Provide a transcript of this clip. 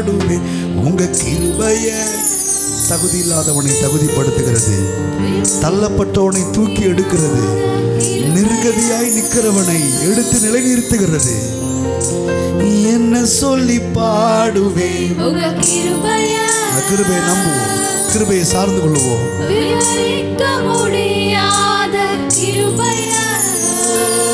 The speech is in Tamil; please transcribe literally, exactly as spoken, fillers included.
பாடுவேன் உங்க கிருபைய. தகுதி இல்லாதவனை தகுதிப்படுத்துகிறது, தள்ளப்பட்டவனை தூக்கி எடுக்கிறது, நிர்கதியாய் நிற்கிறவனை எடுத்து நிலைநிறுத்துகிறது. என்ன சொல்லி பாடுவேன் உங்க கிருபைய. கிருபையை நம்புவோம், கிருபையை சார்ந்து கொள்வோம். விவரிக்க முடியாத கிருபைய